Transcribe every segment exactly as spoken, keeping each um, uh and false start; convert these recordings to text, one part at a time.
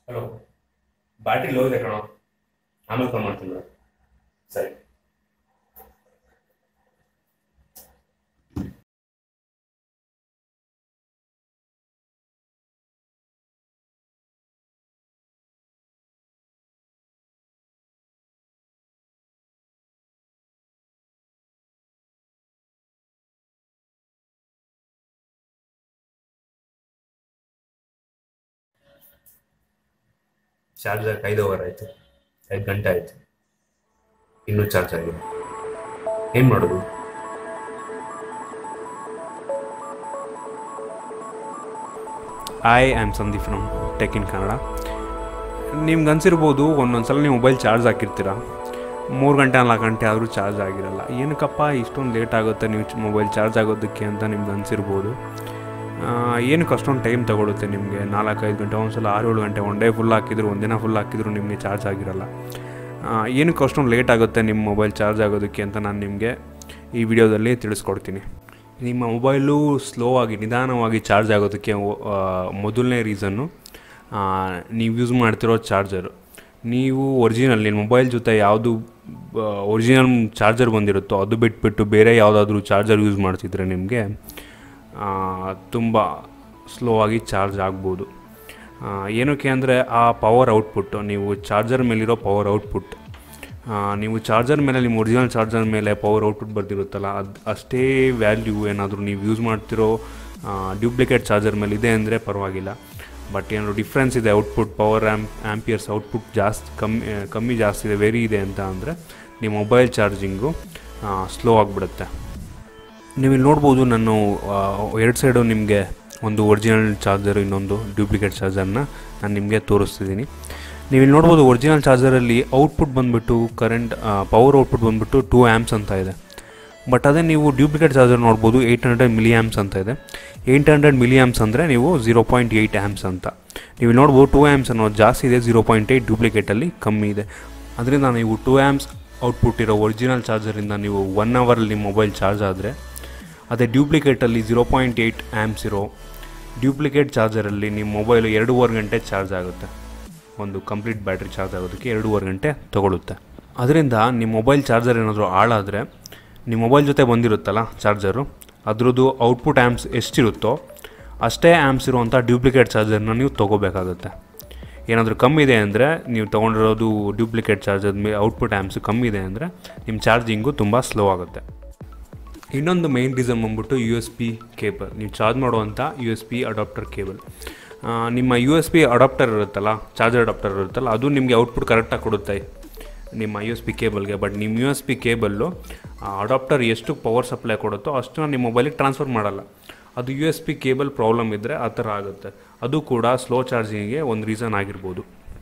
Hello, battery low ಇದೆ ಕಣೋ. ಆಮೇಲೆ ಕಾಲ್ ಮಾಡ್ತೀನಿ ಬಿಡು. ಸರಿ. ಚಾರ್ಜ್ ಆಗಿ ಐದು ಅವರ್ ಆಯಿತು, ಐದು ಗಂಟೆ ಆಯಿತು, ಇನ್ನೂ ಚಾರ್ಜ್ ಆಗಿದೆ. ಏನು ಮಾಡೋದು? I am Sandeep from Tech in Kannada. ನಿಮ್ಗೆ ಅನ್ಸಿರ್ಬೋದು, ಒಂದೊಂದ್ಸಲ ನೀವು ಮೊಬೈಲ್ ಚಾರ್ಜ್ ಹಾಕಿರ್ತೀರ, ಮೂರು ಗಂಟೆ ನಾಲ್ಕು ಗಂಟೆ ಆದರೂ ಚಾರ್ಜ್ ಆಗಿರಲ್ಲ. ಏನಕ್ಕಪ್ಪ ಇಷ್ಟೊಂದು ಲೇಟ್ ಆಗುತ್ತೆ ನೀವು ಮೊಬೈಲ್ ಚಾರ್ಜ್ ಆಗೋದಕ್ಕೆ ಅಂತ ನಿಮ್ಗೆ ಅನ್ಸಿರ್ಬೋದು. ಏನಕ್ಕೆ ಅಷ್ಟೊಂದು ಟೈಮ್ ತೊಗೊಳುತ್ತೆ ನಿಮಗೆ? ನಾಲ್ಕೈದು ಗಂಟೆ, ಒಂದು ಸಲ ಆರು ಏಳು ಗಂಟೆ, ಒನ್ ಡೇ ಫುಲ್ ಹಾಕಿದ್ರು, ಒಂದಿನ ಫುಲ್ ಹಾಕಿದ್ರು ನಿಮಗೆ ಚಾರ್ಜ್ ಆಗಿರಲ್ಲ. ಏನಕ್ಕೆ ಅಷ್ಟೊಂದು ಲೇಟ್ ಆಗುತ್ತೆ ನಿಮ್ಮ ಮೊಬೈಲ್ ಚಾರ್ಜ್ ಆಗೋದಕ್ಕೆ ಅಂತ ನಾನು ನಿಮಗೆ ಈ ವಿಡಿಯೋದಲ್ಲಿ ತಿಳಿಸ್ಕೊಡ್ತೀನಿ. ನಿಮ್ಮ ಮೊಬೈಲು ಸ್ಲೋ ಆಗಿ ನಿಧಾನವಾಗಿ ಚಾರ್ಜ್ ಆಗೋದಕ್ಕೆ ಮೊದಲನೇ ರೀಸನ್ನು ನೀವು ಯೂಸ್ ಮಾಡ್ತಿರೋ ಚಾರ್ಜರು. ನೀವು ಒರಿಜಿನಲ್ ನಿಮ್ಮ ಮೊಬೈಲ್ ಜೊತೆ ಯಾವುದು ಒರಿಜಿನಲ್ ಚಾರ್ಜರ್ ಬಂದಿರುತ್ತೋ ಅದು ಬಿಟ್ಬಿಟ್ಟು ಬೇರೆ ಯಾವುದಾದ್ರೂ ಚಾರ್ಜರ್ ಯೂಸ್ ಮಾಡ್ತಿದ್ರೆ ನಿಮಗೆ ತುಂಬ ಸ್ಲೋ ಆಗಿ ಚಾರ್ಜ್ ಆಗ್ಬೋದು. ಏನಕ್ಕೆ ಅಂದರೆ ಆ ಪವರ್ ಔಟ್ಪುಟ್ಟು, ನೀವು ಚಾರ್ಜರ್ ಮೇಲಿರೋ ಪವರ್ ಔಟ್ಪುಟ್, ನೀವು ಚಾರ್ಜರ್ ಮೇಲೆ ನಿಮ್ಮ ಒರಿಜಿನಲ್ ಚಾರ್ಜರ್ ಮೇಲೆ ಪವರ್ ಔಟ್ಪುಟ್ ಬರ್ತಿರುತ್ತಲ್ಲ, ಅದು ಅಷ್ಟೇ ವ್ಯಾಲ್ಯೂ ಏನಾದರೂ ನೀವು ಯೂಸ್ ಮಾಡ್ತಿರೋ ಡ್ಯೂಪ್ಲಿಕೇಟ್ ಚಾರ್ಜರ್ ಮೇಲೆ ಇದೆ ಅಂದರೆ ಪರವಾಗಿಲ್ಲ. ಬಟ್ ಏನಾದರೂ ಡಿಫ್ರೆನ್ಸ್ ಇದೆ, output power amp amperes output ಜಾಸ್ತಿ ಕಮ್ಮಿ ಕಮ್ಮಿ ಜಾಸ್ತಿ ಇದೆ, ವೆರಿ ಇದೆ ಅಂತ ಅಂದರೆ ನಿಮ್ಮ ಮೊಬೈಲ್ ಚಾರ್ಜಿಂಗು ಸ್ಲೋ ಆಗಿಬಿಡುತ್ತೆ. ನೀವು ಇಲ್ಲಿ ನೋಡ್ಬೋದು, ನಾನು ಎರಡು ಸೈಡು ನಿಮಗೆ ಒಂದು ಒರಿಜಿನಲ್ ಚಾರ್ಜರು, ಇನ್ನೊಂದು ಡ್ಯೂಪ್ಲಿಕೇಟ್ ಚಾರ್ಜರ್ನ ನಾನು ನಿಮಗೆ ತೋರಿಸ್ತಿದ್ದೀನಿ. ನೀವು ಇಲ್ಲಿ ನೋಡ್ಬೋದು, ಒರಿಜಿನಲ್ ಚಾರ್ಜರಲ್ಲಿ ಔಟ್ಪುಟ್ ಬಂದುಬಿಟ್ಟು ಕರೆಂಟ್ ಪವರ್ ಔಟ್ಪುಟ್ ಬಂದುಬಿಟ್ಟು ಟೂ ಆ್ಯಮ್ಸ್ ಅಂತ ಇದೆ. ಬಟ್ ಅದೇ ನೀವು ಡ್ಯೂಪ್ಲಿಕೇಟ್ ಚಾರ್ಜರ್ ನೋಡ್ಬೋದು, ಏಯ್ಟ್ ಹಂಡ್ರೆಡ್ ಮಿಲಿ ಆ್ಯಮ್ಸ್ ಅಂತ ಇದೆ. ಏಯ್ಟ್ ಹಂಡ್ರೆಡ್ ಮಿಲಿ ಆ್ಯಮ್ಸ್ ಅಂದರೆ ನೀವು ಝೀರೋ ಪಾಯಿಂಟ್ ಏಯ್ಟ್ ಆ್ಯಮ್ಸ್ ಅಂತ. ನೀವು ನೋಡ್ಬೋದು ಟೂ ಆ್ಯಮ್ಸ್ ಅನ್ನೋದು ಜಾಸ್ತಿ ಇದೆ, ಝೀರೋ ಪಾಯಿಂಟ್ ಏಯ್ಟ್ ಡ್ಯೂಪ್ಲಿಕೇಟಲ್ಲಿ ಕಮ್ಮಿ ಇದೆ. ಅದರಿಂದ ನೀವು ಟೂ ಆ್ಯಮ್ಸ್ ಔಟ್ಪುಟ್ ಇರೋ ಒರಿಜಿನಲ್ ಚಾರ್ಜರಿಂದ ನೀವು ಒನ್ ಅವರಲ್ಲಿ ನಿಮ್ಮ ಮೊಬೈಲ್ ಚಾರ್ಜ್ ಆದರೆ, ಅದೇ ಡ್ಯೂಪ್ಲಿಕೇಟಲ್ಲಿ ಝೀರೋ ಪಾಯಿಂಟ್ ಏಯ್ಟ್ ಆ್ಯಮ್ಸ್ ಇರೋ ಡ್ಯೂಪ್ಲಿಕೇಟ್ ಚಾರ್ಜರಲ್ಲಿ ನಿಮ್ಮ ಮೊಬೈಲು ಎರಡೂವರೆ ಗಂಟೆ ಚಾರ್ಜ್ ಆಗುತ್ತೆ. ಒಂದು ಕಂಪ್ಲೀಟ್ ಬ್ಯಾಟ್ರಿ ಚಾರ್ಜ್ ಆಗೋದಕ್ಕೆ ಎರಡೂವರೆ ಗಂಟೆ ತೊಗೊಳುತ್ತೆ. ಅದರಿಂದ ನಿಮ್ಮ ಮೊಬೈಲ್ ಚಾರ್ಜರ್ ಏನಾದರೂ ಹಾಳಾದರೆ, ನಿಮ್ಮ ಮೊಬೈಲ್ ಜೊತೆ ಬಂದಿರುತ್ತಲ್ಲ ಚಾರ್ಜರು, ಅದ್ರದ್ದು ಔಟ್ಪುಟ್ ಆ್ಯಮ್ಸ್ ಎಷ್ಟಿರುತ್ತೋ ಅಷ್ಟೇ ಆ್ಯಮ್ಸ್ ಇರುವಂಥ ಡ್ಯೂಪ್ಲಿಕೇಟ್ ಚಾರ್ಜರ್ನ ನೀವು ತೊಗೋಬೇಕಾಗುತ್ತೆ. ಏನಾದರೂ ಕಮ್ಮಿ ಇದೆ ಅಂದರೆ, ನೀವು ತೊಗೊಂಡಿರೋದು ಡ್ಯೂಪ್ಲಿಕೇಟ್ ಚಾರ್ಜರ್ ಮೇಲೆ ಔಟ್ಪುಟ್ ಆ್ಯಮ್ಸ್ ಕಮ್ಮಿ ಇದೆ ಅಂದರೆ ನಿಮ್ಮ ಚಾರ್ಜಿಂಗು ತುಂಬ ಸ್ಲೋ ಆಗುತ್ತೆ. ಇನ್ನೊಂದು ಮೇನ್ ರೀಸನ್ ಬಂದ್ಬಿಟ್ಟು ಯು ಎಸ್ ಪಿ ಕೇಬಲ್. ನೀವು ಚಾರ್ಜ್ ಮಾಡುವಂಥ U S B adapter cable. ನಿಮ್ಮ ಯು ಎಸ್ ಪಿ ಅಡಾಪ್ಟರ್ ಇರುತ್ತಲ್ಲ, ಚಾರ್ಜರ್ ಅಡಾಪ್ಟರ್ ಇರುತ್ತಲ್ಲ, ಅದು ನಿಮಗೆ ಔಟ್ಪುಟ್ ಕರೆಕ್ಟಾಗಿ ಕೊಡುತ್ತೆ ನಿಮ್ಮ ಯು ಎಸ್ ಪಿ ಕೇಬಲ್ಗೆ. ಬಟ್ ನಿಮ್ಮ U S B cable adapter ಎಷ್ಟು ಪವರ್ ಸಪ್ಲೈ ಕೊಡುತ್ತೋ ಅಷ್ಟು ನಿಮ್ಮ ಮೊಬೈಲಿಗೆ ಟ್ರಾನ್ಸ್ಫರ್ ಮಾಡಲ್ಲ. ಅದು you S B cable problem ಇದ್ದರೆ ಆ ಥರ ಆಗುತ್ತೆ. ಅದು ಕೂಡ ಸ್ಲೋ ಚಾರ್ಜಿಂಗಿಗೆ ಒಂದು ರೀಸನ್ ಆಗಿರ್ಬೋದು.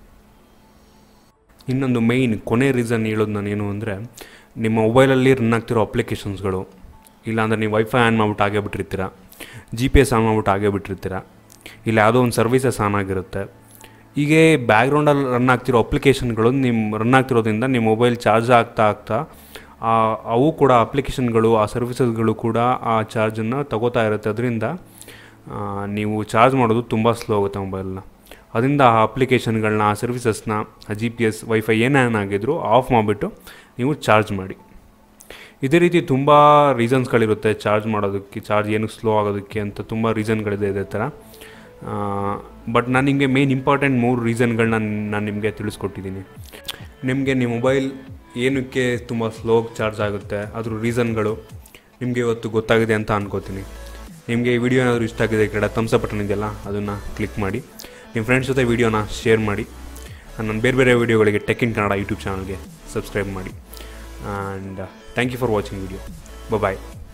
ಇನ್ನೊಂದು ಮೇಯ್ನ್ ಕೊನೆ ರೀಸನ್ ಹೇಳೋದು ನಾನೇನು ಅಂದರೆ, ನಿಮ್ಮ ಮೊಬೈಲಲ್ಲಿ ರನ್ ಆಗ್ತಿರೋ ಅಪ್ಲಿಕೇಶನ್ಸ್ಗಳು, ಇಲ್ಲಾಂದರೆ ನೀವು ವೈಫೈ ಆನ್ ಮಾಡ್ಬಿಟ್ಟು ಆಗೇ ಬಿಟ್ಟಿರ್ತೀರ, ಜಿ ಪಿ ಎಸ್ ಆನ್ ಮಾಡ್ಬಿಟ್ಟು ಆಗೇ ಬಿಟ್ಟಿರ್ತೀರ, ಇಲ್ಲ ಯಾವುದೋ ಒಂದು ಸರ್ವಿಸಸ್ ಆನ್ ಆಗಿರುತ್ತೆ. ಹೀಗೆ ಬ್ಯಾಕ್ಗ್ರೌಂಡಲ್ಲಿ ರನ್ ಆಗ್ತಿರೋ ಅಪ್ಲಿಕೇಶನ್ಗಳು ನಿಮ್ಮ ರನ್ ಆಗ್ತಿರೋದ್ರಿಂದ ನಿಮ್ಮ ಮೊಬೈಲ್ ಚಾರ್ಜ್ ಆಗ್ತಾ ಆಗ್ತಾ ಅವು ಕೂಡ ಅಪ್ಲಿಕೇಶನ್ಗಳು, ಆ ಸರ್ವಿಸಸ್ಗಳು ಕೂಡ ಆ ಚಾರ್ಜನ್ನು ತಗೋತಾ ಇರುತ್ತೆ. ಅದರಿಂದ ನೀವು ಚಾರ್ಜ್ ಮಾಡೋದು ತುಂಬ ಸ್ಲೋ ಆಗುತ್ತೆ ಮೊಬೈಲನ್ನ. ಅದರಿಂದ ಆ ಅಪ್ಲಿಕೇಶನ್ಗಳನ್ನ, ಆ ಸರ್ವಿಸಸ್ನ, ಆ ಜಿ ಪಿ ಎಸ್, ವೈಫೈ ಏನೇನಾಗಿದ್ರು ಆಫ್ ಮಾಡಿಬಿಟ್ಟು ನೀವು ಚಾರ್ಜ್ ಮಾಡಿ. ಇದೇ ರೀತಿ ತುಂಬ ರೀಸನ್ಸ್ಗಳಿರುತ್ತೆ ಚಾರ್ಜ್ ಮಾಡೋದಕ್ಕೆ, ಚಾರ್ಜ್ ಏನಕ್ಕೆ ಸ್ಲೋ ಆಗೋದಕ್ಕೆ ಅಂತ ತುಂಬ ರೀಸನ್ಗಳಿದೆ ಇದೇ ಥರ. ಬಟ್ ನಾನು ನಿಮಗೆ ಮೇನ್ ಇಂಪಾರ್ಟೆಂಟ್ ಮೂರು ರೀಸನ್ಗಳನ್ನ ನಾನು ನಿಮಗೆ ತಿಳಿಸ್ಕೊಟ್ಟಿದ್ದೀನಿ. ನಿಮಗೆ ನಿಮ್ಮ ಮೊಬೈಲ್ ಏನಕ್ಕೆ ತುಂಬ ಸ್ಲೋ ಚಾರ್ಜ್ ಆಗುತ್ತೆ ಅದ್ರ ರೀಸನ್ಗಳು ನಿಮಗೆ ಇವತ್ತು ಗೊತ್ತಾಗಿದೆ ಅಂತ ಅನ್ಕೋತೀನಿ. ನಿಮಗೆ ಈ ವಿಡಿಯೋ ಏನಾದರೂ ಇಷ್ಟ ಆಗಿದೆ, ಕೆಳ ಥಮ್ಸ್ ಅಪ್ ಬಟನ್ ಇದೆಯಲ್ಲ ಅದನ್ನು ಕ್ಲಿಕ್ ಮಾಡಿ, ನಿಮ್ಮ ಫ್ರೆಂಡ್ಸ್ ಜೊತೆ ವೀಡಿಯೋನ ಶೇರ್ ಮಾಡಿ. ನನ್ನ ಬೇರೆ ಬೇರೆ ವೀಡಿಯೋಗಳಿಗೆ ಟೆಕ್ ಇನ್ ಕನ್ನಡ ಯೂಟ್ಯೂಬ್ ಚಾನಲ್ಗೆ ಸಬ್ಸ್ಕ್ರೈಬ್ ಮಾಡಿ. And thank you for watching video. Bye.